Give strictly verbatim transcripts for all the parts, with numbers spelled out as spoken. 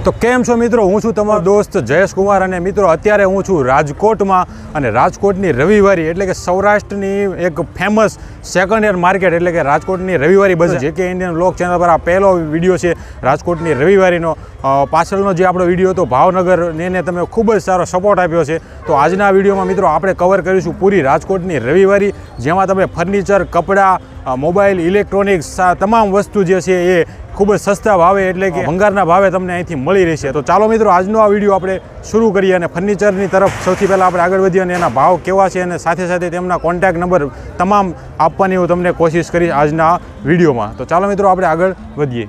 તો કેમ છો મિત્રો, હું છું તમારો દોસ્ત જયેશ કુમાર અને મિત્રો અત્યારે હું છું રાજકોટમાં અને રાજકોટની રવિવારી એટલે કે સૌરાષ્ટ્રની એક ફેમસ સેકન્ડ હેન્ડ માર્કેટ એટલે કે રાજકોટની રવિવારી બજાર જે કે ઇન્ડિયન વ્લોગ ચેનલ પર આ પહેલો વિડીયો છે રાજકોટની રવિવારીનો. પાછળનો જે આપણો વિડીયો હતો ભાવનગર ને તમે ખૂબ જ સારો સપોર્ટ આપ્યો છે. તો આજના વિડીયોમાં મિત્રો આપણે કવર કરીશું પૂરી રાજકોટની રવિવારી, જેમાં તમે ફર્નિચર, કપડાં, મોબાઈલ, ઇલેક્ટ્રોનિક્સ તમામ વસ્તુ જે છે એ ખૂબ જ સસ્તા ભાવે એટલે કે ભંગારના ભાવે તમને અહીંથી મળી રહેશે. તો ચાલો મિત્રો આજનો આ વિડીયો આપણે શરૂ કરીએ અને ફર્નિચરની તરફ સૌથી પહેલાં આપણે આગળ વધીએ અને એના ભાવ કેવા છે અને સાથે સાથે તેમના કોન્ટેક્ટ નંબર તમામ આપવાની હું તમને કોશિશ કરીશ આજના વિડીયોમાં. તો ચાલો મિત્રો આપણે આગળ વધીએ.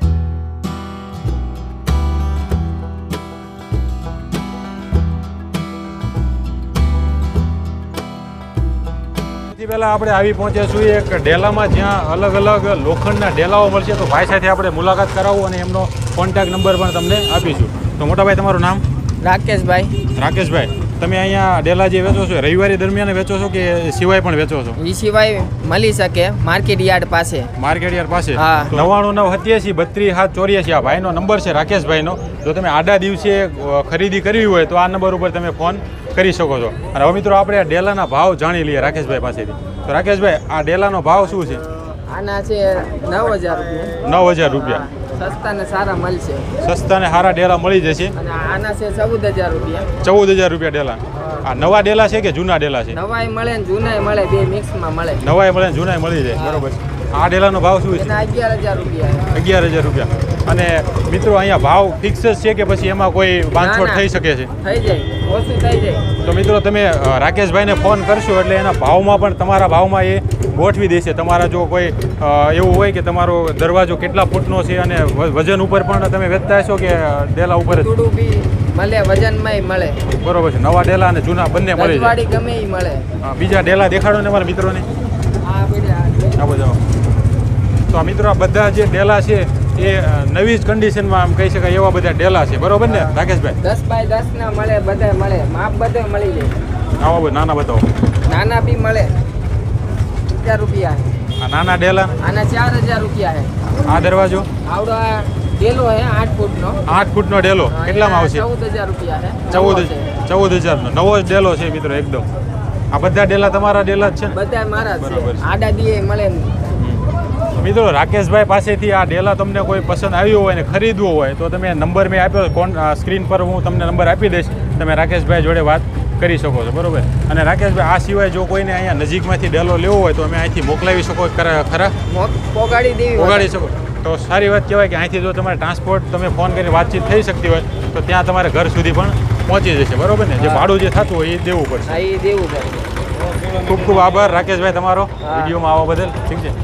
પહેલાં આપણે આવી પહોંચ્યા છીએ એક ડેલામાં, જ્યાં અલગ અલગ લોખંડના ડેલાઓ મળશે. તો ભાઈ સાથે આપણે મુલાકાત કરાવું અને એમનો કોન્ટેક્ટ નંબર પણ તમને આપીશું. તો મોટાભાઈ તમારું નામ? રાકેશભાઈ. રાકેશભાઈ, તમે અહીંયા ડેલા જે વેચો છો રવિવારી દરમિયાન વેચો છો કે સિવાય પણ વેચો છો? એ સિવાય મળી શકે માર્કેટ યાર્ડ પાસે. માર્કેટ યાર્ડ પાસે? હા. નવ્વાણું નવ સત્યાસી બત્રીસ સાત ચોર્યાસી આ ભાઈનો નંબર છે, રાકેશભાઈનો. જો તમે આડા દિવસે ખરીદી કરવી હોય તો આ નંબર ઉપર તમે ફોન કરી શકો છો. અને હવે મિત્રો આપણે આ ડેલાના ભાવ જાણી લઈએ રાકેશભાઈ પાસેથી. તો રાકેશભાઈ, આ ડેલાનો ભાવ શું છે? આના છે નવ હજાર રૂપિયા. નવ હજાર રૂપિયા સસ્તા ને સારા મળશે. સસ્તા ને સારા ડેલા મળી જશે. અને આના છે ચૌદ હજાર રૂપિયા. ચૌદ હજાર રૂપિયા ડેલા. આ નવા ડેલા છે કે જૂના ડેલા છે? નવાય મળે ને જૂનાય મળે, બે મિક્સમાં મળે. નવાય મળે ને જૂનાય મળી જાય, બરોબર. આ ડેલાનો ભાવ શું છે? અગિયાર હજાર રૂપિયા. અગિયાર હજાર રૂપિયા. અને મિત્રો અહીંયા ભાવ ફિક્સ જ છે કે પછી એમાં કોઈ બાંધછોડ થઈ શકે છે? થઈ જાય, ઓછું થઈ જાય. તો મિત્રો તમે રાકેશભાઈને ફોન કરશો એટલે એના ભાવમાં પણ તમારા ભાવમાં એ ગોઠવી દેશે. તમારા જો કોઈ એવું હોય કે તમારો દરવાજો કેટલા ફૂટનો છે અને વજન ઉપર પણ તમે વેચતા હશો કે ડેલા ઉપર થોડું બી મળે, વજનમાંય મળે. બરોબર છે. નવા ડેલા અને જૂના બંને મળે છે. ગમે એ મળે. બીજા ડેલા દેખાડો ને અમારા મિત્રોને. આ બધા તો આ મિત્રો આ બધા જે ડેલા છે એ નવી જ કન્ડિશનમાં આમ કહી શકાય એવા બધા ડેલા છે, બરોબર ને રાકેશભાઈ? દસ બાય દસ ના મળે, બધા મળે, માપ બધે મળી જાય. આવા બધા નાના બતાવો. નાના બી મળે. હજાર રૂપિયા. આ નાના ડેલા આના ચાર હજાર રૂપિયા છે. આ દરવાજો આવડો આ ડેલો છે આઠ ફૂટનો. આઠ ફૂટનો ડેલો કેટલામાં આવશે? ચૌદ હજાર રૂપિયા છે. ચૌદ ચૌદ હજારનો નવો જ ડેલો છે મિત્રો એકદમ. આ બધા ડેલા તમારા ડેલા જ છે ને? બધા મારા બરાબર. આડા દીએ મળે. મિત્રો રાકેશભાઈ પાસેથી આ ડેલા તમને કોઈ પસંદ આવ્યો હોય ને ખરીદવો હોય તો તમે નંબર મેં આપ્યો, કોણ સ્ક્રીન પર હું તમને નંબર આપી દઈશ, તમે રાકેશભાઈ જોડે વાત કરી શકો છો, બરોબર. અને રાકેશભાઈ આ સિવાય જો કોઈને અહીંયા નજીકમાંથી ડેલો લેવો હોય તો અમે અહીંથી મોકલાવી શકો ખરા? પોગાડી દેવી પોગાડી શકો તો સારી વાત કહેવાય કે અહીંથી જો તમારે ટ્રાન્સપોર્ટ તમે ફોન કરીને વાતચીત થઈ શકતી હોય તો ત્યાં તમારે ઘર સુધી પણ પહોંચી જશે, બરોબર ને? જે ભાડું જે થતું હોય એ દેવું પડશે. હા, એ દેવું પડશે. ખૂબ ખૂબ આભાર રાકેશભાઈ તમારો વિડીયોમાં આવવા બદલ. ઠીક છે.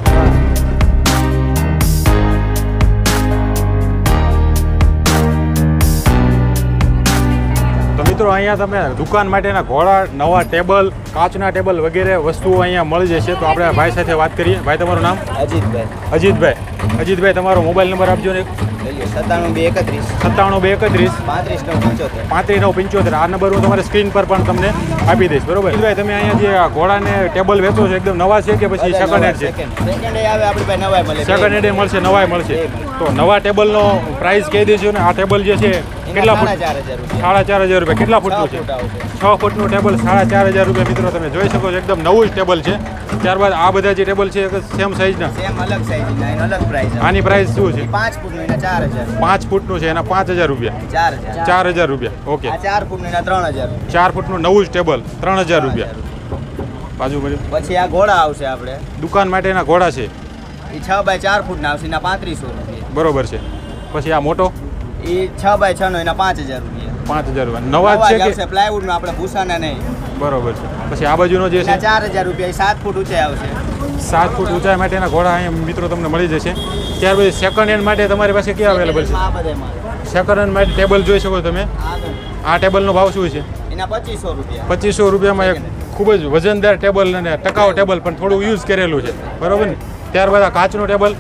મિત્રો અહીંયા તમે દુકાન માટેના ઘોડા, નવા ટેબલ, કાચના ટેબલ વગેરે વસ્તુઓ અહીંયા મળી જશે. તો આપણે ભાઈ સાથે વાત કરીએ. ભાઈ તમારું નામ? અજીતભાઈ. અજીતભાઈ, અજીતભાઈ તમારો મોબાઈલ નંબર આપજો ને. સત્તાણું બે એકત્રીસ સત્તાણું બે એકત્રીસ પાંત્રીસ નવ પંચોતેર પાંત્રીસ નવ પંચોતેર આ નંબર હું તમારી સ્ક્રીન પર પણ તમને આપી દઈશ, બરોબર. ભાઈ તમે અહીંયા જે ઘોડાને ટેબલ વેચો છો એકદમ નવા છે કે પછી સેકન્ડ હેન્ડ છે? સેકન્ડ હેન્ડ આવે આપણી પાસે, નવાય મળે. સેકન્ડ હેન્ડ મળશે, નવાય મળશે. તો નવા ટેબલનો પ્રાઇસ કહી દઈશું ને. આ ટેબલ જે છે કેટલા ફૂટ? સાડા ચાર હજાર રૂપિયા. કેટલા ફૂટનું છે? છ ફૂટનું ટેબલ સાડા ચાર હજાર રૂપિયા. મિત્રો તમે જોઈ શકો છો એકદમ નવું જ ટેબલ છે. ત્યારબાદ આ બધા જે ટેબલ છે સેમ સાઈઝના? સેમ, અલગ સાઈઝ, અલગ પ્રાઇસ. આની પ્રાઇસ શું છે? પાંચ ફૂટનું એના ચાર હજાર. પાંચ ફૂટનું છે એના પાંચ હજાર રૂપિયા. ચાર હજાર. ચાર હજાર રૂપિયા. ઓકે. ચાર ફૂટનું એના ત્રણ હજાર. ચાર ફૂટનું નવું જ ટેબલ ત્રણ હજાર રૂપિયા. બાજુ મળ્યું. પછી આ ઘોડા આવશે આપણે દુકાન માટેના ઘોડા છે એ છ બાય ચાર ફૂટના આવશે, એના પાંત્રીસો રૂપિયા. બરોબર છે. પછી આ મોટો એ છ બાય છ નો એના પાંચ હજાર રૂપિયા. પાંચ હજાર રૂપિયા. નવા જ છે કે પ્લાયવુડ નો? આપણે ભૂસાના નહીં. બરોબર છે. પછી આ બાજુનો જે છે ચાર હજાર રૂપિયા, સાત ફૂટ ઊંચાઈ આવશે. સાત ફૂટ ઊંચાઈ માટેના ઘોડા અહીંયા મિત્રો તમને મળી જશે. ત્યાર પછી સેકન્ડ હેન્ડ માટે તમારી પાસે ક્યાં અવેલેબલ છે? સેકન્ડ હેન્ડ માટે ટેબલ જોઈ શકો તમે. આ ટેબલનો ભાવ શું છે? એના પચીસો રૂપિયા. પચીસો રૂપિયામાં એક ખૂબ જ વજનદાર ટેબલ અને ટકાઉ ટેબલ પણ થોડું યુઝ કરેલું છે, બરોબર ને? ત્યારબાદ આ કાચનું ટેબલ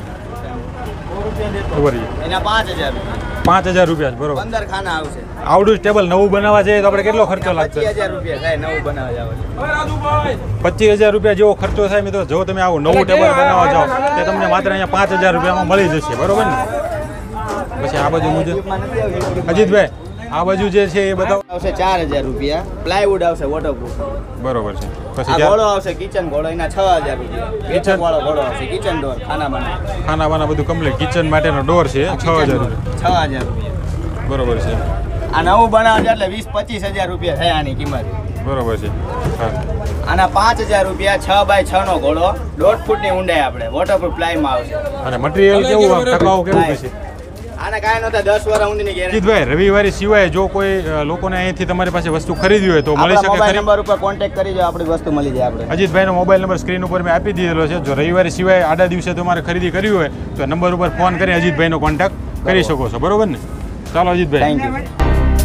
એના પાંચ હજાર પાંચ હજાર રૂપિયા. બરોબર. પંદર ખાના આવશે. આવડું ટેબલ નવું બનાવવા જઈએ તો આપણે કેટલો ખર્ચો લાગશે? પચીસ હજાર રૂપિયા થાય નવું બનાવવા જાવ. પચીસ હજાર રૂપિયા જેવો ખર્ચો થાય મિત્રો. જો તમે આવું નવું ટેબલ બનાવવા જાઓ તો તમને માત્ર અહીંયા પાંચ હજાર રૂપિયામાં મળી જશે, બરોબર ને? પછી પછી આ બાજુ મુજબ અજીતભાઈ આ બાજુ જે છે એ બતાવો. આવશે ચાર હજાર રૂપિયા. પ્લાયવુડ આવશે વોટરપ્રૂફ. બરોબર છે. પછી આ ત્યાં ઘોડો આવશે કિચન ઘોડો એના છ હજાર રૂપિયા. કિચન વાળો ઘોડો આવશે કિચન ડોર ખાના બના ખાના બાના બધું કમ્પ્લીટ કિચન માટેનો ડોર છે છ હજાર રૂપિયા. છ હજાર રૂપિયા. બરોબર છે. આ નવું બનાવશે એટલે વીસ પચીસ હજાર રૂપિયા થાય આની કિંમત. બરોબર છે. હા આના પાંચ હજાર રૂપિયા છ બાય છ નો ઘોડો દોઢ ફૂટની ઊંડાઈ આપણે વોટરપ્રૂફ પ્લાયમાં આવશે. અને મટીરિયલ કેવું આમ ટકાઉ કેવું છે? આને કાંઈ નહોતા દસ વર્ષ ઊંડીની ગેરંટી. અજીતભાઈ રવિવારી સિવાય જો કોઈ અ, લોકોને અહીંથી તમારી પાસે વસ્તુ ખરીદવી હોય તો મળી શકે મોબાઈલ ખરી? નંબર ઉપર કોન્ટેક્ટ કરી જો આપણી વસ્તુ મળી જાય આપણે. અજીતભાઈનો મોબાઈલ નંબર સ્ક્રીન ઉપર મેં આપી દીધેલો છે. જો રવિવારે સિવાય આડા દિવસે તમારે ખરીદી કરવી હોય તો નંબર ઉપર ફોન કરી અજીતભાઈનો કોન્ટેક્ટ કરી શકો છો. બરોબર ને? ચાલો અજીતભાઈ. Thank you.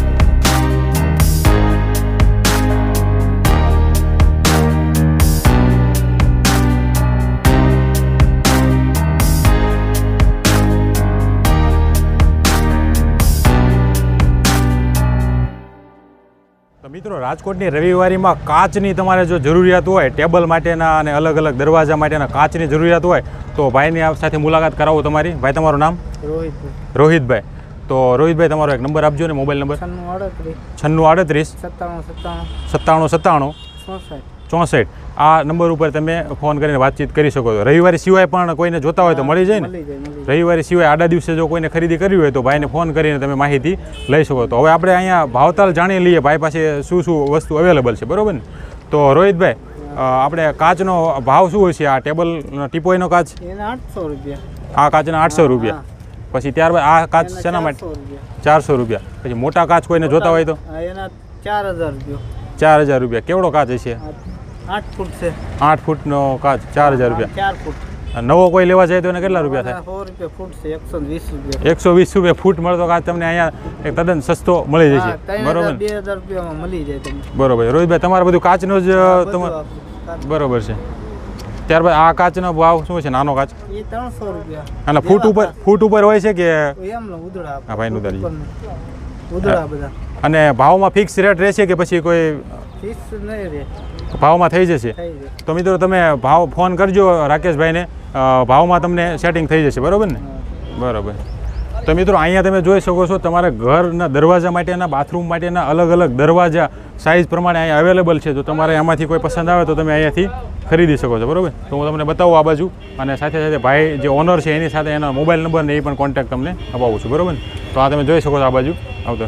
તો મિત્રો રાજકોટની રવિવારીમાં કાચની તમારે જો જરૂરિયાત હોય ટેબલ માટેના અને અલગ અલગ દરવાજા માટેના કાચની જરૂરિયાત હોય તો ભાઈની આ સાથે મુલાકાત કરાવો તમારી. ભાઈ તમારું નામ? રોહિત રોહિતભાઈ. તો રોહિતભાઈ તમારો એક નંબર આપજો ને મોબાઈલ નંબર. છન્નું અડત્રીસ છન્નું આડત્રીસ સત્તાણું સત્તાણું સત્તાણું સત્તાણું ચોસઠ. ચોસઠ. આ નંબર ઉપર તમે ફોન કરીને વાતચીત કરી શકો છો. રવિવારી સિવાય પણ કોઈને જોતા હોય તો મળી જાય ને? મળી જાય મળી જાય. રવિવારે સિવાય આડા દિવસે જો કોઈને ખરીદી કરવી હોય તો ભાઈને ફોન કરીને તમે માહિતી લઈ શકો. તો હવે આપણે અહીંયા ભાવતાલ જાણી લઈએ ભાઈ પાસે શું શું વસ્તુ અવેલેબલ છે. બરોબર ને? તો રોહિતભાઈ અ, આપણે કાચનો ભાવ શું હોય છે? આ ટેબલ ટીપોઈનો કાચ એના આઠસો રૂપિયા. આ કાચના આઠસો રૂપિયા. પછી ત્યારબાદ આ કાચ શેના માટે? ચારસો રૂપિયા. ચારસો રૂપિયા. પછી મોટા કાચ કોઈને જોતા હોય તો આ એના ચાર હજાર રૂપિયા. ચાર હજાર રૂપિયા. કેવડો કાચ હશે? આ આઠ ફૂટ છે. આઠ ફૂટનો કાચ ચાર હજાર રૂપિયા. ચાર ફૂટ. નવો કોઈ લેવા જાય તો એને કેટલા રૂપિયા થાય? સો રૂપિયા ફૂટ છે. એકસો વીસ રૂપિયા. એકસો વીસ રૂપિયા ફૂટ મળતો કાચ તમને અહીંયા એક તદ્દન સસ્તો મળી જશે. હા, ત્રણ બરોબર હજાર ને? બે હજાર રૂપિયામાં મળી જાય તમને. બરોબર. રોહિતભાઈ તમારે બધું કાચનો જ બધું તમારે આપણું. બરોબર છે. ત્યારબાદ આ કાચનો ભાવ શું છે? નાનો કાચ એ ત્રણસો રૂપિયા. અને ફૂટ ઉપર ફૂટ ઉપર હોય છે કે? એમ ને ઉધડા હા, ભાઈ નું ઉધારી. ઉધડા બધા અને ભાવમાં ફિક્સ રેટ રહેશે કે પછી કોઈ ફિક્સ નહીં રે. ભાવમાં થઈ જશે? થઈ જાય. તો મિત્રો તમે ભાવ ફોન કરજો રાકેશભાઈને. અ, ભાવમાં તમને સેટિંગ થઈ જશે. બરોબર ને? બરોબર. તો મિત્રો અહીંયા તમે જોઈ શકો છો તમારા ઘરના દરવાજા માટેના બાથરૂમ માટેના અલગ અલગ દરવાજા સાઇઝ પ્રમાણે અહીંયા અવેલેબલ છે. તો તમારે આમાંથી કોઈ પસંદ આવે તો તમે અહીંયાથી ખરીદી શકો છો. બરોબર? તો હું તમને બતાવું આ બાજુ અને સાથે સાથે ભાઈ જે ઓનર છે એની સાથે એના મોબાઈલ નંબર ને એ પણ કોન્ટેક્ટ તમને અપાવું છું. બરોબર ને? તો આ તમે જોઈ શકો છો આ બાજુ આવતો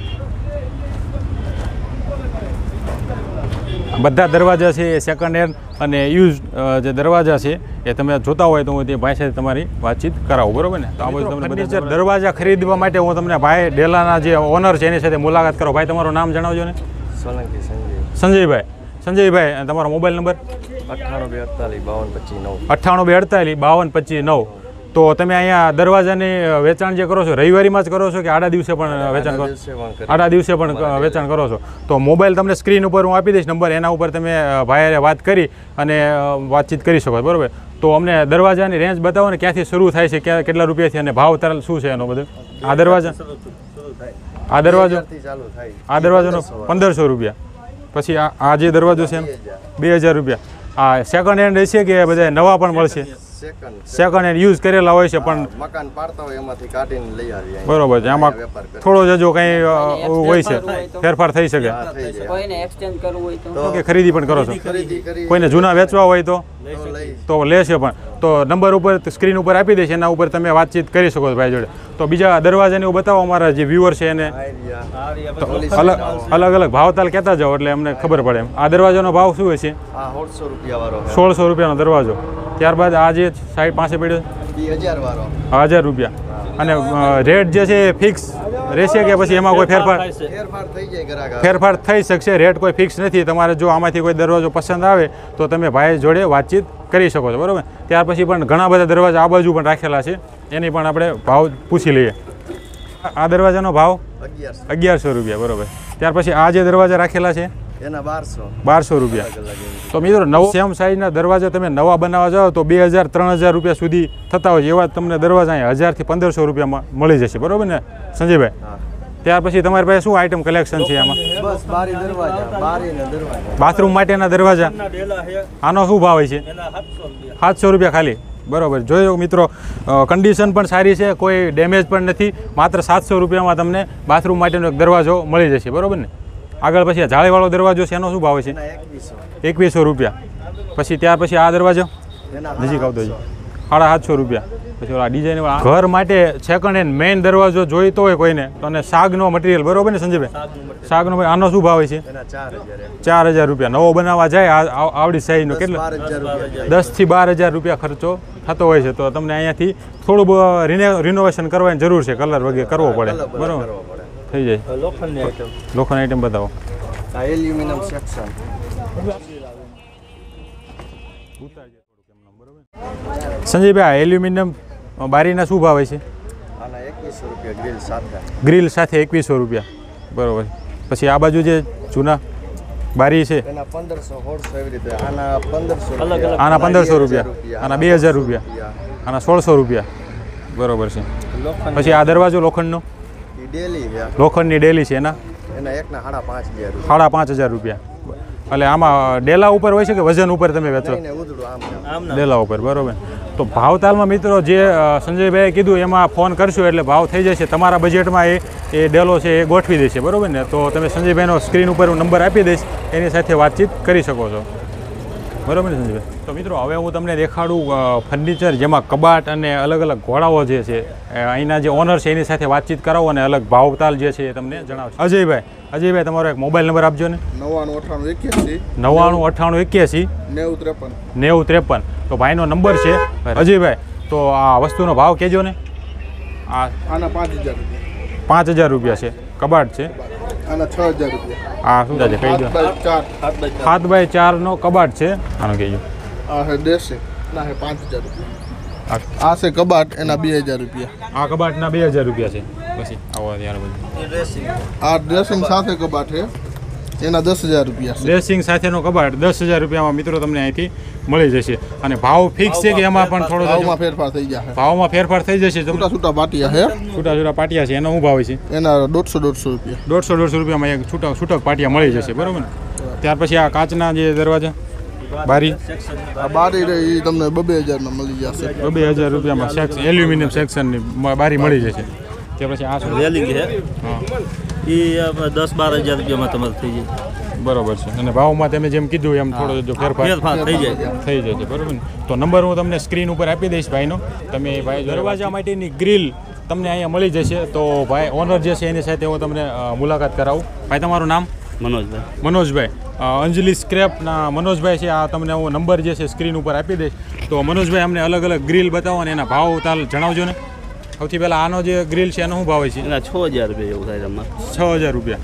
બધા દરવાજા છે એ સેકન્ડ હેન્ડ અને યુઝ જે દરવાજા છે એ તમે જોતા હોય તો હું તે ભાઈ સાથે તમારી વાતચીત કરાવું. બરોબર ને? તો આ બધું તમને ફર્નિચર દરવાજા ખરીદવા માટે હું તમને ભાઈ ડેલાના જે ઓનર છે એની સાથે મુલાકાત કરો. ભાઈ તમારું નામ જણાવજો ને. સોલંકી સંજય. સંજયભાઈ. સંજયભાઈ અને તમારો મોબાઈલ નંબર? અઠ્ઠાણું બે અડતાલીસ બાવન પચીસ નવ. અઠ્ઠાણું બે અડતાલીસ બાવન પચીસ નવ. તો તમે અહીંયા દરવાજાની વેચાણ જે કરો છો રવિવારીમાં જ કરો છો કે આડા દિવસે પણ વેચાણ કરો? દિવસે પણ કરી. આડા દિવસે પણ વેચાણ કરો છો. તો મોબાઈલ તમને સ્ક્રીન ઉપર હું આપી દઈશ નંબર, એના ઉપર તમે ભાઈ વાત કરી અને વાતચીત કરી શકો. બરોબર? તો અમને દરવાજાની રેન્જ બતાવો ને, ક્યાંથી શરૂ થાય છે, ક્યાં કેટલા રૂપિયાથી અને ભાવ તાલ શું છે એનો બધો? આ દરવાજા આ દરવાજો ચાલુ થાય. આ દરવાજાનો પંદરસો રૂપિયા. પછી આ આ જે દરવાજો છે એમ બે હજાર રૂપિયા. આ સેકન્ડ હેન્ડ હશે કે બધા નવા પણ મળશે? સેકન્ડ સેકન્ડ હેન્ડ યુઝ કરેલા હોય છે પણ મકાન પાડતા હોય એમાંથી કાઢીને લઈ આવીએ. બરોબર છે. આમાં વેપાર કરે. થોડો જજો કંઈ હોય છે ફેરફાર થઈ શકે. હા, થઈ જાય. કોઈને એક્સચેન્જ કરવું હોય તો તો કે ખરીદી પણ કરો છો? ખરીદી કરી કોઈને જૂના વેચવા હોય તો તો લઈ. તો લેશે પણ. તો નંબર ઉપર સ્ક્રીન ઉપર આપી દઈશ, એના ઉપર તમે વાતચીત કરી શકો છો ભાઈ જોડે. તો બીજા દરવાજાને એવું બતાવો અમારા જે વ્યુઅર છે એને. તો અલગ અલગ અલગ ભાવતાલ કહેતા જાઓ એટલે અમને ખબર પડે એમ. આ દરવાજાનો ભાવ શું હોય છે? આ સોળસો રૂપિયા વાળો છે. સોળસો રૂપિયાનો દરવાજો. ત્યારબાદ આ જે સાઈડ પાસે પડ્યો બે હજાર વાળો હજાર રૂપિયા. અને રેટ જે છે એ ફિક્સ રહેશે કે પછી એમાં કોઈ ફેરફાર? ફેરફાર થઈ જાય ગ્રાહક. ફેરફાર થઈ શકશે. રેટ કોઈ ફિક્સ નથી. તમારે જો આમાંથી કોઈ દરવાજો પસંદ આવે તો તમે ભાઈ જોડે વાતચીત કરી શકો છો. બરાબર? ત્યાર પછી પણ ઘણા બધા દરવાજા આ બાજુ પણ રાખેલા છે, એની પણ આપણે ભાવ પૂછી લઈએ. આ દરવાજાનો ભાવ અગિયારસો અગિયારસો રૂપિયા. બરાબર? ત્યાર પછી આ જે દરવાજા રાખેલા છે એના બારસો બારસો રૂપિયા. અલગ અલગ. તો મિત્રો નવો સેમ સાઇઝના દરવાજા તમે નવા બનાવવા જાઓ તો બે હજાર ત્રણ હજાર રૂપિયા સુધી થતા હોય છે. એવા તમને દરવાજા અહીંયા હજારથી પંદરસો રૂપિયામાં મળી જશે. બરાબર ને સંજયભાઈ? હા. ત્યાર પછી તમારી પાસે શું આઈટમ કલેક્શન છે આમાં? બસ બારી દરવાજા બારી ને દરવાજા. બાથરૂમ માટેના દરવાજા આનો શું ભાવ હોય છે? સાતસો રૂપિયા ખાલી. બરાબર જોયો મિત્રો, કન્ડિશન પણ સારી છે, કોઈ ડેમેજ પણ નથી. માત્ર સાતસો રૂપિયામાં તમને બાથરૂમ માટેનો એક દરવાજો મળી જશે, બરાબર ને. આગળ પછી આ જાળીવાળો દરવાજો છે એનો શું ભાવ છે? એના એકવીસો એકવીસો રૂપિયા. પછી ત્યાર પછી આ દરવાજો એના નજીક આવતો છે સાડા સાતસો રૂપિયા. પછી ઓલા ડિઝાઇન ઘર માટે સેકન્ડ હેન્ડ મેઇન દરવાજો જોઈતો હોય કોઈને તો અને સાગનો મટીરિયલ, બરોબર ને સંજયભાઈ? સાગનો ભાઈ આનો શું ભાવ છે? એના ચાર હજાર એમ. ચાર હજાર રૂપિયા. નવો બનાવવા જાય આ- આ- આવડી સાઈઝનો કેટલો? બાર હજાર રૂપિયા દસ થી બાર હજાર રૂપિયા ખર્ચો થતો હોય છે. તો તમને અહીંયાથી થોડું રિને રિનોવેશન કરવાની જરૂર છે, કલર વગેરે કરવો પડે, કલર કલર બરાબર? કરવો પડે. થઈ જાય. લોખંડની આઈટમ. લોખંડ આઈટમ બતાવો. આ એલ્યુમિનિયમ સેક્શન સંજયભાઈ, આ એલ્યુમિનિયમ બારીના શું ભાવ છે? આના એકવીસો રૂપિયા ગ્રીલ સાથે. ગ્રીલ સાથે એકવીસો રૂપિયા, બરોબર. પછી આ બાજુ જે જૂના બારી છે એના પંદરસો સોળસો એવી રીતે. આના પંદરસો આના પંદરસો રૂપિયા, આના બે હજાર રૂપિયા, આના સોળસો રૂપિયા, બરોબર છે. પછી આ દરવાજો લોખંડનો, એ ડેલી છે. લોખંડની ડેલી છે એના એના એકના સાડા પાંચ હજાર રૂપિયા. સાડા પાંચ હજાર રૂપિયા. એટલે આમાં ડેલા ઉપર હોય છે કે વજન ઉપર તમે વેચો? નહીં, નહીં, ઉધડું આમ છે. ડેલા ઉપર, બરોબર. તો ભાવતાલમાં મિત્રો જે અ, સંજયભાઈએ કીધું એમાં ફોન કરશો એટલે ભાવ થઈ જશે. તમારા બજેટમાં એ એ ડેલો છે એ ગોઠવી દેશે, બરોબર ને. તો તમે સંજયભાઈનો સ્ક્રીન ઉપર હું નંબર આપી દઈશ, એની સાથે વાતચીત કરી શકો છો, બરોબર ને સંજયભાઈ? તો મિત્રો હવે હું તમને દેખાડું ફર્નિચર જેમાં કબાટ અને અલગ અલગ ઘોડાઓ જે છે એ અહીંના જે ઓનર છે એની સાથે વાતચીત કરાવો અને અલગ ભાવતાલ જે છે એ તમને જણાવશે. અજયભાઈ, અજયભાઈ તમારો એક મોબાઈલ નંબર આપજો ને. નવ્વાણું અઠ્ઠાણું એક્યાસી નવ્વાણું અઠ્ઠાણું એક્યાસી નેવું ત્રેપન. નેવું ત્રેપન. તો ભાઈનો નંબર છે. અજયભાઈ, તો આ વસ્તુનો ભાવ કહેજો ને. આ આના પાંચ હજાર રૂપિયા. પાંચ હજાર રૂપિયા છે, કબાટ છે. આના છ હજાર રૂપિયા. આ શું છે કહી દો. હાથ બાય ચાર. સાત બાય ચારનો કબાટ છે, આનો કહેજો. આ હે ડ્રેસિંગ ના હે પાંચ હજાર રૂપિયા. આ છે કબાટ, એના બે હજાર રૂપિયા. આ કબાટના બે હજાર રૂપિયા છે. પછી આવો ત્યાર બધું આ ડ્રેસિંગ સાથે કબાટ છે, એના દસ હજાર રૂપિયા છે. ડ્રેસિંગ સાથેનો કબાટ દસ હજાર રૂપિયામાં મિત્રો તમને અહીંથી મળી જશે. અને ભાવ ફિક્સ છે કે એમાં પણ થોડો ભાવમાં ફેરફાર થઈ જાય. ભાવમાં ફેરફાર થઈ જશે? છૂટા તમને છૂટા પાટિયા હે, છૂટા છૂટા પાટિયા છે એનો શું ભાવ છે? એના દોઢસો દોઢસો રૂપિયા. દોઢસો દોઢસો રૂપિયામાં એક છૂટક છૂટક પાટિયા મળી જશે, બરાબર ને. ત્યાર પછી આ કાચના જે દરવાજા બારી આ બારી રહી એ તમને બબે હજારમાં મળી જશે. બે હજાર રૂપિયામાં સેક્શન એલ્યુમિનિયમ સેક્શનની મ- બારી મળી જશે. ત્યાર પછી આ શું? રેલિંગ છે હા, એ દસ બાર હજાર રૂપિયામાં તમારે થઈ જાય. બરોબર છે. અને ભાવમાં તમે જેમ કીધું એમ થોડો જો ફેરફાર ફેરફાર થઈ જાય. થઈ જશે, બરોબર ને. તો નંબર હું તમને સ્ક્રીન ઉપર આપી દઈશ ભાઈનો. તમે ભાઈ દરવાજા માટેની ગ્રીલ તમને અહીંયા મળી જશે. તો ભાઈ ઓનર જે છે એની સાથે હું તમને અ, મુલાકાત કરાવું. ભાઈ તમારું નામ? મનોજભાઈ મનોજભાઈ. અ, અંજલિ સ્ક્રેપના મનોજભાઈ છે. આ તમને હું નંબર જે છે સ્ક્રીન ઉપર આપી દઈશ. તો મનોજભાઈ અમને અલગ અલગ ગ્રીલ બતાવો અને એના ભાવ તાલ જણાવજો ને. સૌથી પહેલાં આનો જે ગ્રીલ છે એનો શું ભાવ છે? એના છ હજાર રૂપિયા એવું થાય તમારે. છ હજાર રૂપિયા.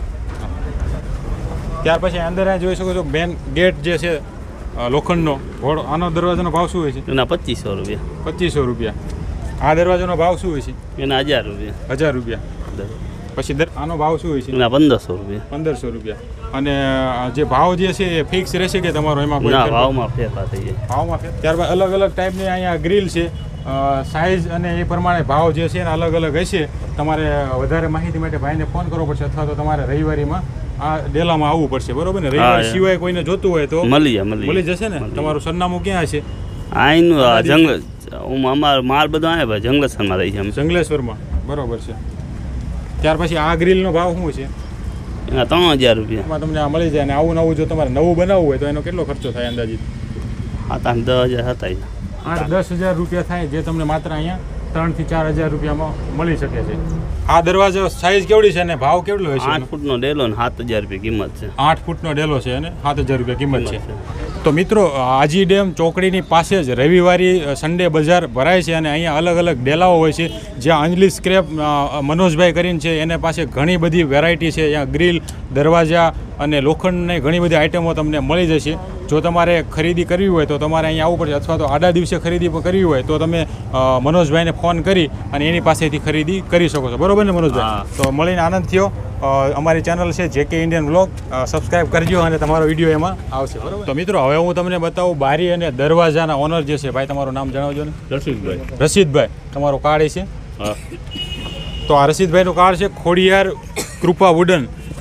ત્યાર પછી અંદર આ જોઈ શકો છો મેન ગેટ જે છે અ, લોખંડનો ઘોડો, આનો દરવાજાનો ભાવ શું હોય છે? એના પચીસો રૂપિયા. પચીસો રૂપિયા. આ દરવાજાનો ભાવ શું હોય છે? એના હજાર રૂપિયા. હજાર રૂપિયા. પછી દર- આનો ભાવ શું હોય છે? એના પંદરસો રૂપિયા. પંદરસો રૂપિયા. અને અ, જે ભાવ જે છે એ ફિક્સ રહેશે કે તમારો એમાં કોઈ ના, ફેરફાર? ભાવમાં ફેરફાર થઈ જાય. ભાવમાં ફેર. ત્યારબાદ અલગ અલગ ટાઈપની અહીંયા ગ્રીલ છે. સાઇઝ અને એ પ્રમાણે ભાવ જે છે એના અલગ અલગ હશે. તમારે વધારે માહિતી માટે ભાઈને ફોન કરવો પડશે અથવા તો તમારે રવિવારીમાં આ ડેલામાં આવવું પડશે, બરોબર ને. રવિવાર હા, સિવાય કોઈને જોતું હોય તો મળી જાય મળી મળી જાય. જશે ને. મળી તમારું સરનામું ક્યાં હશે? આઈનું આ જંગલ હું અમાર માલ બધો આવે ભાઈ જંગલેશ્વરમાં રહી છે અમે. જંગલેશ્વરમાં, બરોબર છે. ત્યાર પછી આ ગ્રીલનો ભાવ શું છે? એના ત્રણ હજાર રૂપિયા. એમાં તમને આ મળી જાય. અને આવું નવું જો તમારે નવું બનાવવું હોય તો એનો કેટલો ખર્ચો થાય અંદાજિત? સાત આઠ દસ હજાર હતા. આઠ દસ હજાર રૂપિયા થાય, જે તમને માત્ર અહીંયા ત્રણથી ચાર હજાર રૂપિયામાં મળી શકે છે. આ દરવાજો સાઇઝ કેવડી છે અને ભાવ કેટલો હોય છે? આઠ ફૂટનો ડેલો ને સાત હજાર રૂપિયા કિંમત છે. આઠ ફૂટનો ડેલો છે અને સાત હજાર રૂપિયા કિંમત છે. તો મિત્રો આજી ડેમ ચોકડીની પાસે જ રવિવારી સન્ડે બજાર ભરાય છે અને અહીંયા અલગ અલગ ડેલાઓ હોય છે. જ્યાં અંજલિ સ્ક્રેપ અ, મનોજભાઈ કરીને છે એને પાસે ઘણી બધી વેરાયટી છે. અહીંયા ગ્રીલ, દરવાજા અને લોખંડની ઘણી બધી આઇટમો તમને મળી જશે. જો તમારે ખરીદી કરવી હોય તો તમારે અહીંયા આવવું પડશે, અથવા તો આડા દિવસે ખરીદી કરવી હોય તો તમે અ, મનોજભાઈને ફોન કરી અને એની પાસેથી ખરીદી કરી શકો છો, બરોબર ને મનોજભાઈ? હા. તો મળીને આનંદ થયો. અ, અમારી ચેનલ છે જે કે ઇન્ડિયન વ્લોગ, સબસ્ક્રાઇબ કરજો અને તમારો વિડીયો એમાં આવશે, બરોબર? તો મિત્રો હવે હું તમને બતાવું બારી અને દરવાજાના ઓનર જે છે. ભાઈ તમારું નામ જણાવજો ને. રસીદભાઈ. રશીદભાઈ. તમારો કાર્ડ છે? હા. તો આ રશીદભાઈનું કાર્ડ છે ખોડિયાર કૃપા વુડન.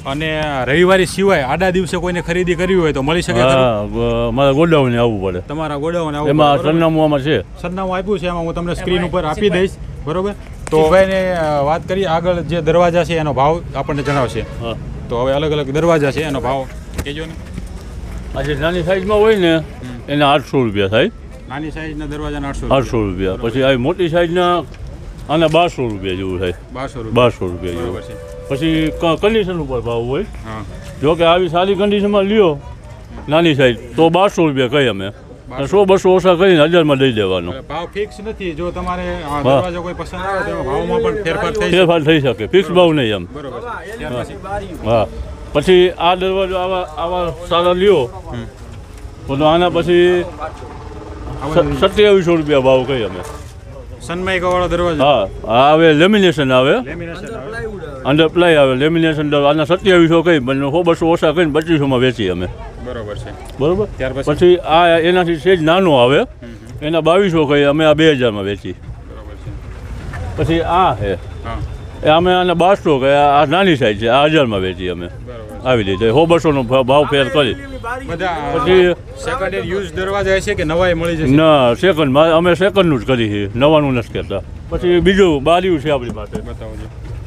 અને રવિવારી સિવાય આડા દિવસે કોઈને ખરીદી કરવી હોય તો મળી શકે ખરું? હા મારે ગોડાઉને આવવું પડે તમારા ગોડાઉન આવું એમાં બરોબર? સરનામું આમાં છે સરનામું આપ્યું છે એમાં હું તમને સ્ક્રીન ઉપર આપી દઈશ બરોબર તો ભાઈને અ, વાત કરીએ આગળ જે દરવાજા છે એનો ભાવ આપણને જણાવશે હા તો હવે અલગ અલગ દરવાજા છે એનો ભાવ કહેજો ને આ જે નાની સાઈઝમાં હોય ને એના આઠસો રૂપિયા થાય નાની સાઈઝના દરવાજાના આઠસો આઠસો રૂપિયા પછી આવી મોટી સાઈઝના આના બારસો રૂપિયા જેવું થાય બારસો રૂપિયા બારસો રૂપિયા જેવું બરોબર છે પછી કન્ડિશન ઉપર ભાવ હોય હા જો કે આવી સારી કન્ડિશનમાં લ્યો નાની સાઈઝ તો બારસો રૂપિયા કહીએ અમે અને સો બસો ઓછા કરીને હજારમાં દઈ દેવાનો એટલે ભાવ ફિક્સ નથી જો તમારે આ દરવાજો કોઈ પસંદ આવે તો એમાં ભાવમાં પણ ફેરફાર થઈ શકે ફેરફાર થઈ શકે ફિક્સ ભાવ નહીં એમ બરોબર ત્યાર પછી હા પછી આ દરવાજો આવા આવા સારા લ્યો તો આના પછી સત્યાવીસો રૂપિયા ભાવ કહીએ અમે સનમાઇકા વાળો દરવાજો હા આ આવે લેમિનેશન આવે લેમિનેશન આવે અંડર પ્લાય આવે લેમિનેશન આના સત્યાવીસો કહી પણ સો બસો ઓછા કહીને પચીસોમાં વેચીએ અમે બરોબર છે બરોબર ત્યાર પછી પછી આ એનાથી સેજ નાનો આવે એના બાવીસો કહીએ અમે આ બે હજારમાં વેચી બરોબર છે પછી આ છે હા એ અમે આને બારસો કહે આ નાની સાઈઝ છે આ હજારમાં વેચી અમે બરોબર આવી રીતે સો બસોનો ભાવ ફેર કરી બધા પછી સેકન્ડ હેન્ડ યુઝ દરવાજા છે કે નવાઈ મળી જશે ના સેકન્ડ અમે સેકન્ડનું જ કરી છે નવાનું નથી કહેતા પછી બીજું બારીયું છે આપણી પાસે બતાવજો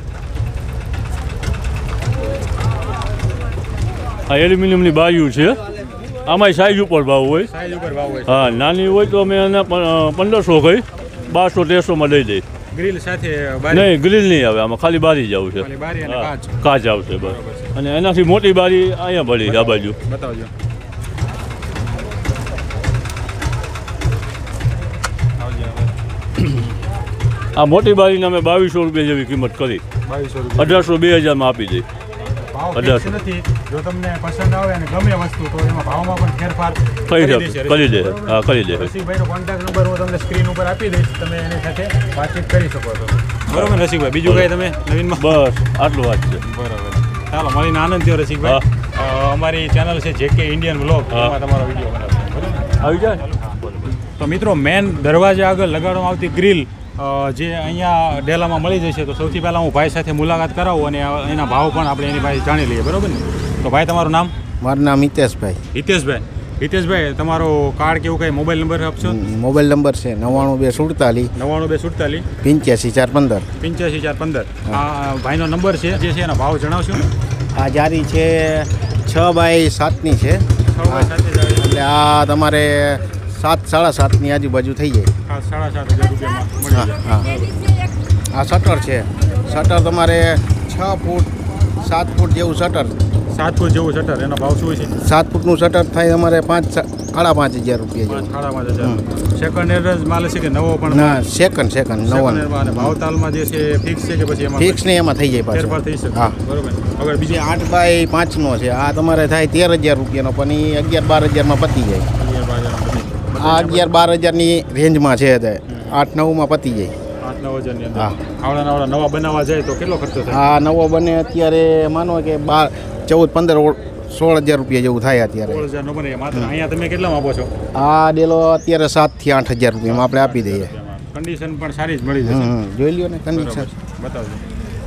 આ એલ્યુમિનિયમની બારીયું છે આમાં સાઈઝ ઉપર ભાવ હોય સાઈઝ ઉપર ભાવ હોય છે હા નાની હોય તો અમે એને પંદરસો કહી બારસો તેરસોમાં દઈ દઈ ગ્રીલ સાથે બારી નહીં ગ્રીલ નહીં આવે આમાં ખાલી બારી જ આવશે ખાલી બારી અને હા, કાચ કાચ આવશે બસ અને એનાથી મોટી બારી અહીંયા ભરી છે આ બાજુ બતાવજો આવજો આ મોટી બારીને અમે બાવીસો રૂપિયા જેવી કિંમત કરી બાવીસો રૂપિયા અઢારસો બે હજારમાં આપી દઈ ભાવ અઢારસો. ફિક્સ નથી જો તમને પસંદ આવે અને ગમે વસ્તુ તો એમાં ભાવમાં પણ ફેરફાર કરી કરી શકે દેશે કરી દે હા કરી દે રસિકભાઈનો કોન્ટેક્ટ નંબર હું તમને સ્ક્રીન ઉપર આપી દઈશ તમે એની સાથે વાતચીત કરી શકો છો બરોબર રસિકભાઈ બીજું કાંઈ તમે નવીનમાં બસ આટલું વાત છે બરાબર ચાલો મળીને આનંદ થયો રસિકભાઈ અ, અમારી ચેનલ છે જે કે ઇન્ડિયન વ્લોગ હા. એમાં તમારો વિડીયો બનાવશે બરોબર આવી જાય તો મિત્રો મેન દરવાજા આગળ લગાડવામાં આવતી ગ્રીલ અ, જે અહીંયા ડેલામાં મળી જશે તો સૌથી પહેલાં હું ભાઈ સાથે મુલાકાત કરાવું અને એના ભાવ પણ આપણે એની પાસે જાણી લઈએ બરોબર ને તો ભાઈ તમારું નામ મારું નામ હિતેશભાઈ હિતેશભાઈ હિતેશભાઈ તમારો કાર્ડ કે એવું કંઈ મોબાઈલ નંબર આપશો મોબાઈલ નંબર છે નવ્વાણું બે સુડતાલીસ નવ્વાણું બે સુડતાલીસ પંચ્યાસી ચાર પંદર પંચ્યાસી ચાર પંદર આ ભાઈનો નંબર છે જે છે એના ભાવ જણાવશો ને આ જારી છે છ બાય સાતની છે સૌભાઈ સાથે જ આવી. એટલે આ તમારે સાત સાડા સાતની આજુબાજુ થઈ જાય આ સાડા સાત હજાર રૂપિયામાં મળી હા જાય હા આ શટર છે શટર તમારે છ ફૂટ સાત ફૂટ જેવું શટર સાત ફૂટ જેવું શટર એનો ભાવ શું છે સાત ફૂટનું શટર થાય તમારે પાંચ સાડા પાંચ હજાર રૂપિયા પાંચ જેવું સાડા પાંચ હજાર સેકન્ડ હેન્ડ માલ છે કે નવો પણ ના સેકન્ડ સેકન્ડ Second નવ્વાણું hand માં અને ભાવતાલમાં જે છે ફિક્સ છે કે પછી એમાં ફિક્સ ને એમાં થઈ જાય ફેરફાર થઈ પાછું શકે હા બરોબર હવે બીજી બીજી આઠ બાય પાંચનો છે આ તમારે થાય તેર હજાર રૂપિયાનો પણ એ અગિયાર બાર હજારમાં પતી જાય આ અગિયાર બાર હજારની રેન્જમાં છે તે આઠ નવમાં પતી જાય આઠ નવ હજારની અંદર હા. આવડા નવડા નવા બનાવવા જાય તો કેટલો ખર્ચો થાય આ નવો બને અત્યારે માનો કે બાર ચૌદ પંદર ઓળ- સોળ હજાર રૂપિયા જેવું થાય અત્યારે સોળ હજાર નો બને માત્ર અહીંયા તમે કેટલામાં આપો છો આ ડેલો અત્યારે સાતથી આઠ હજાર રૂપિયામાં આપણે આપી દઈએ કન્ડિશન પણ સારી જ મળી જશે હમ, હમ. જોઈ લ્યો ને બરોબર કન્ડિશન બતાવજો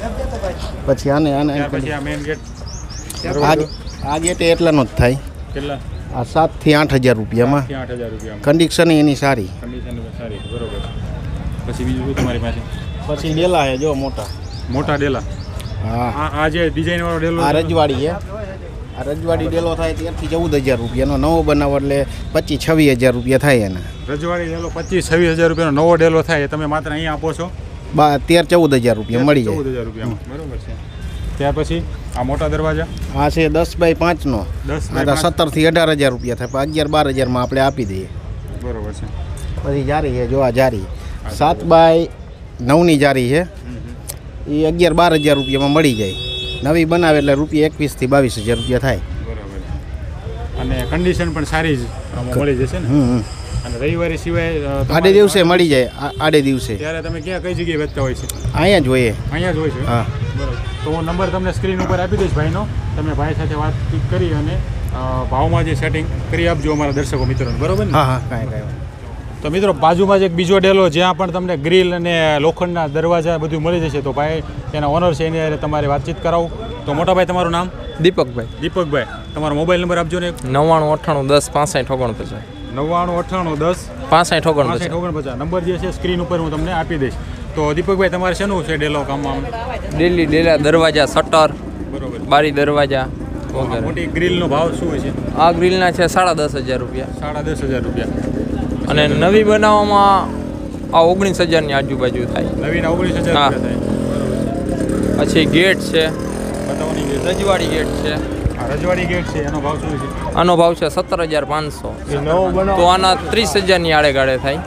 પછી આને આને ત્યાર પછી આ મેઇન ગેટ આ આ ગેટે એટલાનો જ થાય કેટલા આ સાતથી આઠ હજાર રૂપિયામાં થી આઠ હજાર રૂપિયામાં કન્ડિશન એની સારી કન્ડિશન સારી બરોબર પછી બીજું શું તમારી પાસે પછી ડેલા છે જો મોટા મોટા ડેલા હા આ આ જે ડિઝાઇન વાળો ડેલો આ રજવાડી છે આ રજવાડી ડેલો થાય તેરથી ચૌદ હજાર રૂપિયાનો નવો બનાવો એટલે પચીસ છવ્વીસ હજાર રૂપિયા થાય એના રજવાડી ડેલો પચીસ છવ્વીસ હજાર રૂપિયાનો નવો ડેલો થાય એ તમે માત્ર અહીંયા આપો છો બા તેર ચૌદ હજાર રૂપિયા મળી ચૌદ જાય હજાર રૂપિયામાં બરોબર છે ત્યાર પછી આ મોટા દરવાજા આ છે દસ બાય પાંચનો દસ આ બાય તો પાંચ. સત્તરથી અઢાર હજાર રૂપિયા થાય પણ અગિયાર બાર હજારમાં આપણે આપી દઈએ બરોબર છે પછી જારી છે જો આ જારી સાત બાય નવની જારી છે એ અગિયાર બાર હજાર રૂપિયામાં મળી જાય નવી બનાવે એટલે રૂપિયા એકવીસથી બાવીસ હજાર રૂપિયા થાય બરોબર અને કન્ડિશન પણ સારી જ આમાં મળી જશે ને હમ હમ. અને રવિવારે સિવાય અ, આડે તમારી દિવસે મળી જાય આ- આડે દિવસે ત્યારે તમે ક્યાં કઈ જગ્યાએ વેચતા હોય છે અહીંયા જ હોઈએ અહીંયા જ હોય છે હા બરોબર તો હું નંબર તમને સ્ક્રીન ઉપર આપી દઈશ ભાઈનો તમે ભાઈ સાથે વાતચીત કરી અને અ, ભાવમાં જે સેટિંગ કરી આપજો અમારા દર્શકો મિત્રોને બરોબર ને હા હા કાંઈ કાંઈ તો મિત્રો બાજુમાં જ એક બીજો ડેલો જ્યાં પણ તમને ગ્રીલ અને લોખંડના દરવાજા બધું મળી જશે તો ભાઈ એના ઓનર છે એની હારે તમારે વાતચીત કરાવું તો તો મોટાભાઈ તમારું નામ? દીપકભાઈ. દીપકભાઈ, તમારો મોબાઈલ નંબર આપજો ને. નવ્વાણું અઠ્ઠાણું દસ પાસઠ ઓગણપચાસ. નવ્વાણું અઠ્ઠાણું દસ પાસઠ ઓગણપચાસ. પાસઠ ઓગણપચાસ નંબર જે છે સ્ક્રીન ઉપર હું તમને આપી દઈશ. તો દીપકભાઈ તમારે શેનું છે ડેલો કામમાં? ડેલી ડેલા દરવાજા, શટર, બરોબર. બારી દરવાજા વગેરે. મોટી ગ્રીલનો ભાવ શું હોય છે? આ ગ્રીલના છે સાડા દસ હજાર રૂપિયા. સાડા દસ હજાર રૂપિયા. અને નવી બનાવવામાં આ ઓગણીસ હજારની આજુબાજુ થાય. નવીના ઓગણીસ હજાર હા. રૂપિયા થાય. પછી ગેટ છે, બતાવવાની ગેટ. રજવાડી ગેટ છે. આ રજવાડી ગેટ છે, એનો ભાવ શું છે? આનો ભાવ છે સત્તર હજાર પાંચસો. તો આના ત્રીસ હજારની આડે ગાડે થાય.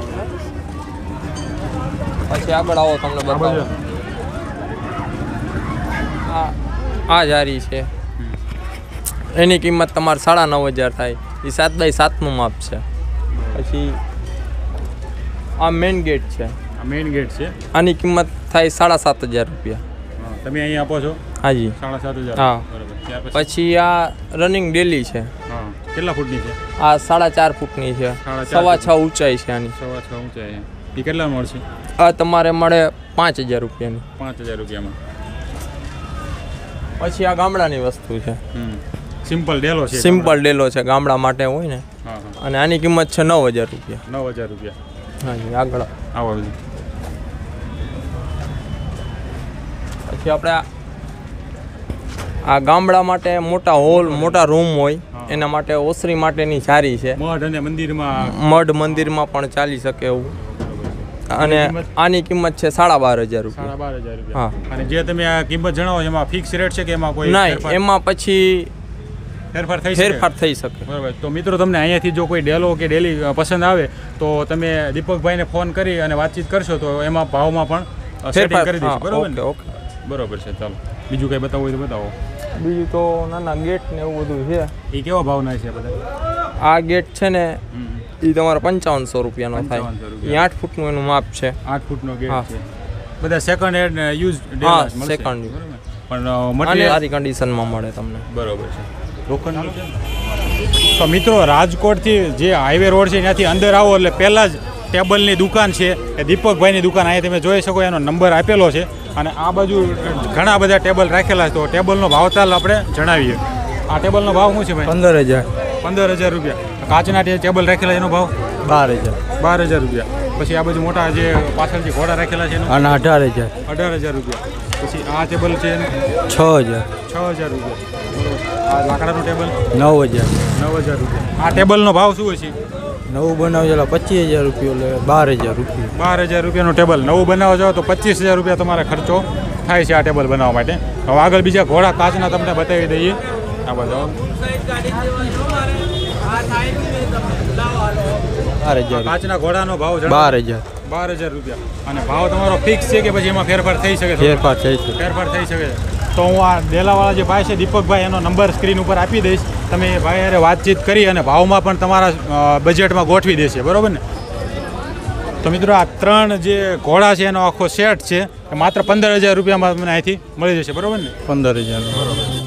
પછી આગળ આવો તમને બતાવો. આ આ જારી છે, એની કિંમત તમારે સાડા નવ હજાર થાય. એ સાત બાય સાતનું માપ છે. પછી આ મેઇન ગેટ છે, આ મેઇન ગેટ છે. આની કિંમત થાય સાડા સાત હજાર રૂપિયા. હા, તમે અહીં આપો છો હાજી. સાડા સાત હજાર. હા. બરોબર. ત્યાર પછી પછી આ રનિંગ ડેલી છે. હા, કેટલા ફૂટની છે? આ સાડા ચાર ફૂટની છે. સાડા ચાર સવા છ ઊંચાઈ છે આની. સવા છ ઊંચાઈ. એ કેટલા મળશે? આ તમારે મળે પાંચ હજાર રૂપિયાની. પાંચ હજાર રૂપિયામાં. પછી આ ગામડાની વસ્તુ છે, હમ સિમ્પલ ડેલો છે. સિમ્પલ ડેલો છે, ગામડા માટે હોય ને. હા હા. અને આની કિંમત છે નવ હજાર રૂપિયા. નવ હજાર રૂપિયા. હાજી. આગળ આવો બીજું. પછી આપણે આ- આ ગામડા માટે મોટા હોલ, મોટા રૂમ હોય એના માટે ઓસરી માટેની જારી છે. મઠ અને મંદિરમાં. મઢ મંદિરમાં પણ ચાલી શકે એવું. અને આની કિંમત છે સાડા બાર હજાર રૂપિયા. સાડા બાર હજાર રૂપિયા. હા. અને જે તમે આ કિંમત જણાવો છો એમાં ફિક્સ રેટ છે કે એમાં કોઈ નહીં, ફેરફાર- એમાં પછી ફેરફાર થઈ શકે? ફેરફાર થઈ શકે. બરાબર. તો મિત્રો તમને અહીંયાથી જો કોઈ ડેલો કે ડેલી અ, પસંદ આવે તો તમે દીપકભાઈને ફોન કરી અને વાતચીત કરશો તો એમાં ભાવમાં પણ સેટિંગ ફેરફાર કરી દઈશું. હા, બરાબર ને? Okay okay. બરોબર છે. ચાલો બીજું કંઈ બતાવવું હોય તો બતાવો. બીજું તો નાના ગેટ ને એવું બધું છે. એ કેવા ભાવના છે બધા? આ ગેટ છે ને હમ. એ તમારે પંચાવનસો રૂપિયાનો થાય. પંચાવનસો એ રૂપિયા. આઠ ફૂટનું એનું માપ છે. આઠ ફૂટનો ગેટ હા. છે. બધા સેકન્ડ હેન્ડ યુઝ હા, ડેલા મળશે. second use. બરાબર. પણ અ, અને મટીરિયલ સારી કન્ડિશનમાં મળે તમને. બરોબર છે. લોખંડ. તો મિત્રો રાજકોટથી જે હાઈવે રોડ છે ત્યાંથી અંદર આવો એટલે પહેલાં જ ટેબલની દુકાન છે એ દીપકભાઈની દુકાન. અહીંયા તમે જોઈ શકો એનો નંબર આપેલો છે. અને આ બાજુ ઘણા બધા ટેબલ રાખેલા છે. તો ટેબલનો ભાવતાલ આપણે જણાવીએ. આ ટેબલનો ભાવ શું છે ભાઈ? પંદર હજાર. પંદર હજાર રૂપિયા. કાચના જે ટેબલ રાખેલા એનો ભાવ? બાર હજાર. બાર હજાર રૂપિયા. પછી આ બાજુ મોટા જે પાછળ જે ઘોડા રાખેલા છે એનો? અને અઢાર હજાર. અઢાર હજાર રૂપિયા. પછી આ ટેબલ છે એનું? છ હજાર. છ હજાર રૂપિયા. આ લાકડાનું ટેબલ? નવ હજાર. નવ હજાર રૂપિયા. આ ટેબલનો ભાવ શું છે? નવું બનાવેલા પચીસ હજાર રૂપિયા લે બાર હજાર રૂપિયા. બાર હજાર રૂપિયાનું ટેબલ નવું બનાવવા જાઓ તો પચીસ હજાર રૂપિયા તમારે ખર્ચો થાય છે આ ટેબલ બનાવવા માટે. હવે આગળ બીજા ઘોડા કાચના તમને બતાવી દઈએ. આ બધા બાર હજાર. કાચના ઘોડાનો ભાવ જણાવો. બાર હજાર. બાર હજાર રૂપિયા. અને ભાવ તમારો ફિક્સ છે કે પછી એમાં ફેરફાર થઈ શકે? ફેરફાર થઈ છે. ફેરફાર થઈ શકે. તો હું આ ડેલાવાળા જે ભાઈ છે દીપકભાઈ એનો નંબર સ્ક્રીન ઉપર આપી દઈશ. તમે એ ભાઈ હારે વાતચીત કરી અને ભાવમાં પણ તમારા અ, બજેટમાં ગોઠવી દેશે. બરાબર ને? તો મિત્રો આ ત્રણ જે ઘોડા છે એનો આખો સેટ છે એ માત્ર પંદર હજાર રૂપિયામાં તમને અહીંથી મળી જશે. બરાબર ને? પંદર હજાર. બરાબર.